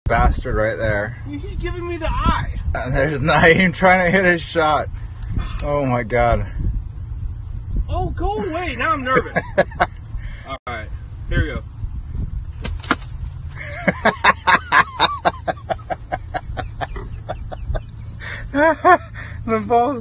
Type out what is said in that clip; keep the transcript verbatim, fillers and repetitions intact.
bastard right there. He's giving me the eye. And there's Naeem trying to hit his shot. Oh my god. Oh, go away. Now I'm nervous. Alright, here we go. The ball's